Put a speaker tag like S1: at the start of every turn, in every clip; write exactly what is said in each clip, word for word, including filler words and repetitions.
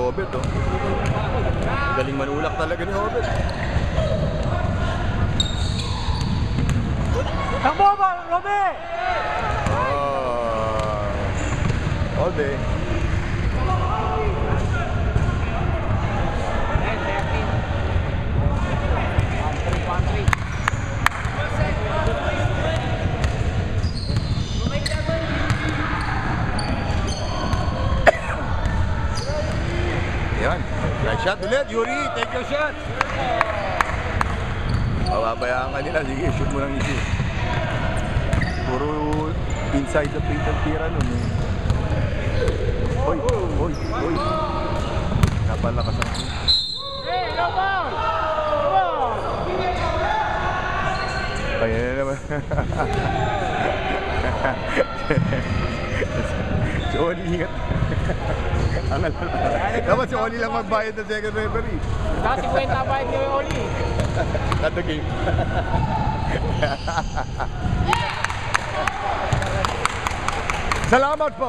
S1: Obet, oh. Galing manulak talaga ni Obet.
S2: Takbo ba, Robe?
S1: Oh. All day. Yan. Nice shot ulit, Yuri. Take your shot. Pababayaan ka nila. Sige, shoot mo lang ito. Puro inside the paint ang tira nun eh. Hoy, hoy, hoy. Napalakas ang...
S2: Hey, no ball!
S1: Kaya na naman. Si Oli, ingat. Dapat si Oli lang magbayad ng second referee.
S2: Kasi kwenta bayad ni Oli.
S1: At the game. Salamat po.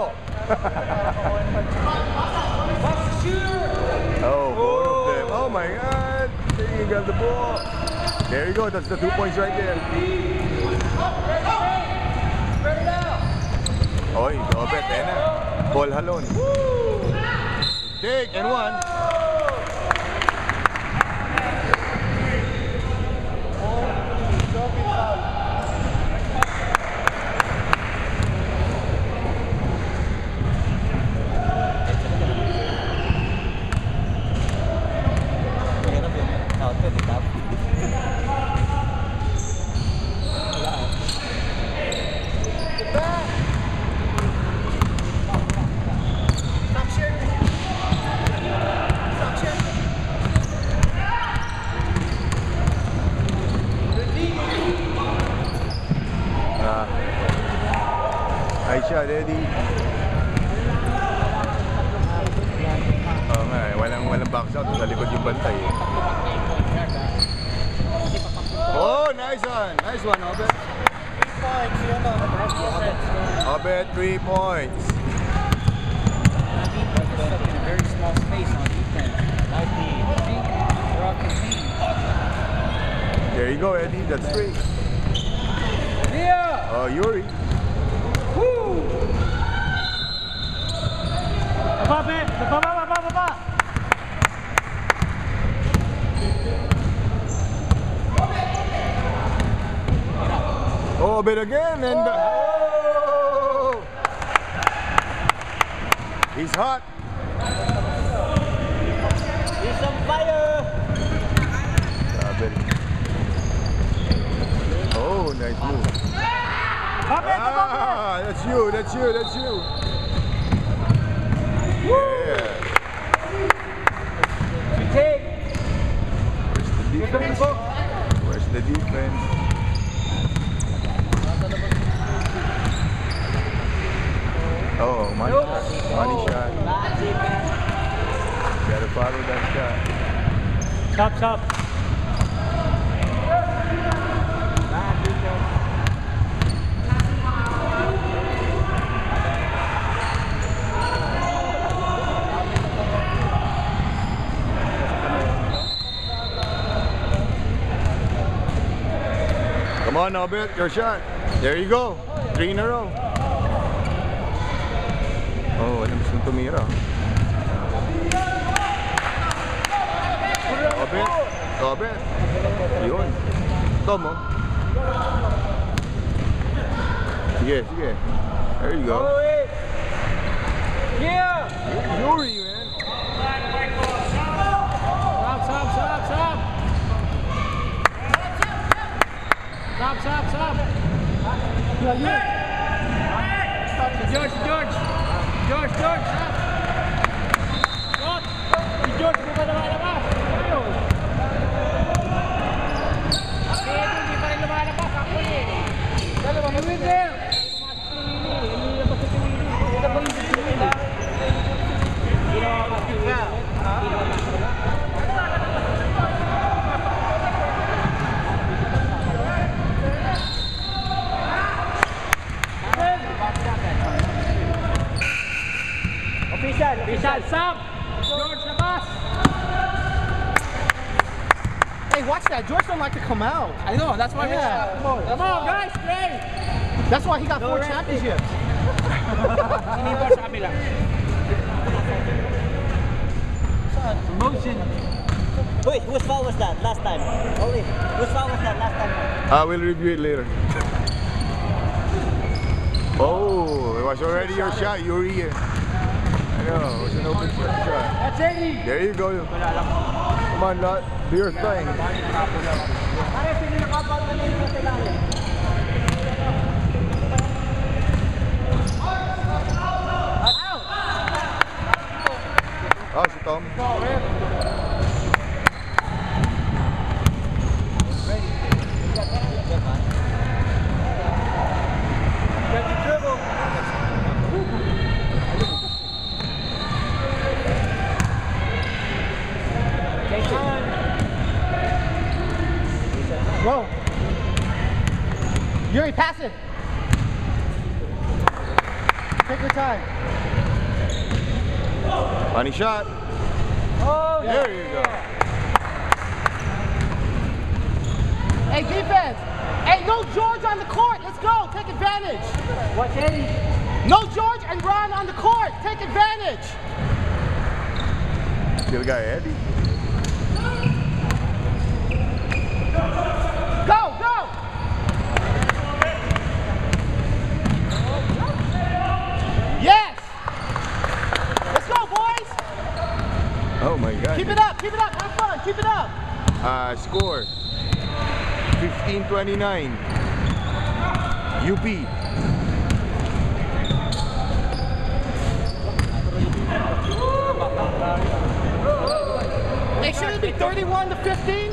S1: Oh, both of them. Oh my God. He got the ball. There you go. That's the two points right there. Oy, Obet, eh na. Ball halon. Take and one. Nice shot, Eddie. Oo nga eh, walang, walang box out sa likod yung bantay eh. Oh, nice one! Nice one, Obet. Obet, three points.
S2: Very small space on defense. Like the Rocket team.
S1: There you go, Eddie. That's three.
S2: Yeah!
S1: Oh, Yuri.
S2: Woo! Baba, baba, baba, baba.
S1: Oh, but again, and the, oh! He's hot.
S2: He's on fire.
S1: Oh, nice move. Ah, that's you, that's you, that's you. Yeah.
S2: Take.
S1: Where's the defense? Where's the defense? Oh, money shot. Money shot. Gotta follow that shot.
S2: Stop, stop.
S1: Come on, Obet, your shot. There you go. Three in a row. Oh, alam mo tumira. Obet, Obet. Yun. Tomo. Sige, sige. There you go.
S2: Yeah!
S1: Yuri, man.
S2: Stop, stop, stop, stop. Stop, stop, stop. George, George. George, George, stop. Stop. Si George, di ba lumalabas? Ayaw. Si Edo, di pa rin lumalabas. Ako eh. Dalawa, mag-win there. Pumasok si Willie. Ililabas si Willie. Ito ba yung si Willie? Ginawa ka si Willie. Ginawa ka si Willie. Official, official, stop! George,
S3: watch that. George don't like to come out.
S2: I know, that's why
S3: Yeah.
S2: we come on. Come on, guys, play!
S3: That's why he got four championships.
S2: Hindi po sa kabila. Promotion.
S4: Wait, whose foul was that last time? Oli, whose foul was that last time?
S1: I will review it later. Oh, it was already your shot, Yuri. I know, it was an open shot.
S2: That's Eddie!
S1: There you go. Come on, not do your thing.
S4: Pare, sino nakabal na nito sa ilalim?
S1: Oh, si Tom.
S3: Whoa. Yuri, pass it. Take your time.
S1: Funny shot.
S3: Oh, yeah.
S1: There you go.
S3: Hey, defense. Hey, no George on the court. Let's go. Take advantage.
S2: Watch Eddie!
S3: No George and Ron on the court. Take advantage.
S1: Still got Eddie.
S3: Go, go. Yes. Let's go, boys.
S1: Oh my God.
S3: Keep it up. Keep it up. Have fun. Keep it up.
S1: Uh, score fifteen twenty-nine. U P.
S3: Hey, should it be thirty-one to fifteen?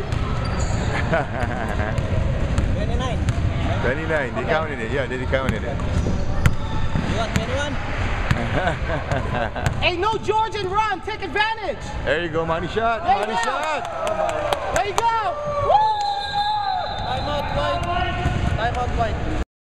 S4: twenty-nine.
S1: twenty-nine. They counted it. Yeah, they counted it.
S4: You want twenty-one?
S3: Hey, no George and Ron. Take advantage.
S1: There you go, money shot.
S3: There you
S1: Money
S3: go.
S1: shot.
S3: There you go. Woo!
S4: Time out, White. Time out, White.